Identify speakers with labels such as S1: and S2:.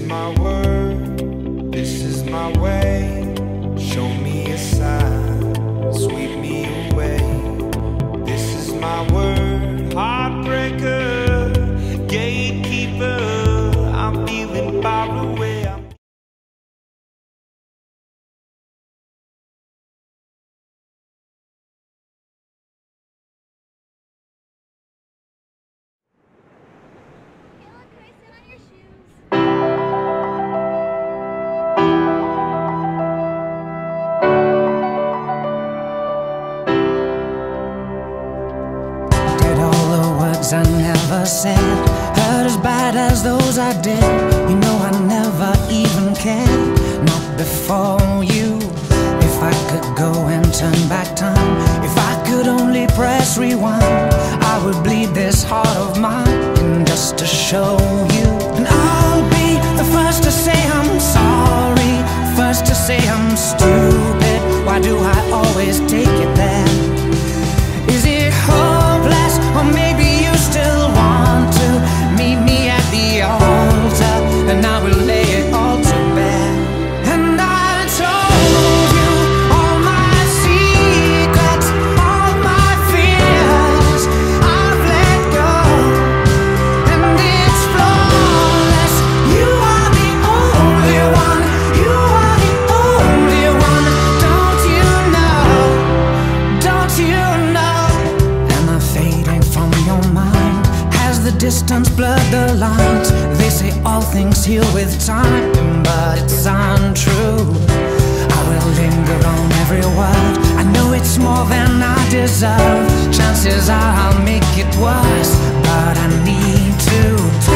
S1: my word, this is my way. Show me a sign, sweep me away. This is my word, heartbreaker, gatekeeper. I'm feeling far away.
S2: I never said hurt as bad as those I did. You know I never even cared, not before you. If I could go and turn back time, if I could only press rewind, I would bleed this heart of mine just to show you. And I'll be the first to say I'm sorry, first to say I'm stupid. Why do I always take it there? Is it hopeless, or maybe you still want to meet me at the altar, and I will lay it all to bear. And I told you all my secrets, all my fears, I've let go, and it's flawless. You are the only one, you are the only one. Don't you know, don't you know? Am I fading from your mind? Has the distance blurred the lines? They say all things heal with time, but it's untrue. I will linger on every word. I know it's more than I deserve. Chances are I'll make it worse, but I need to.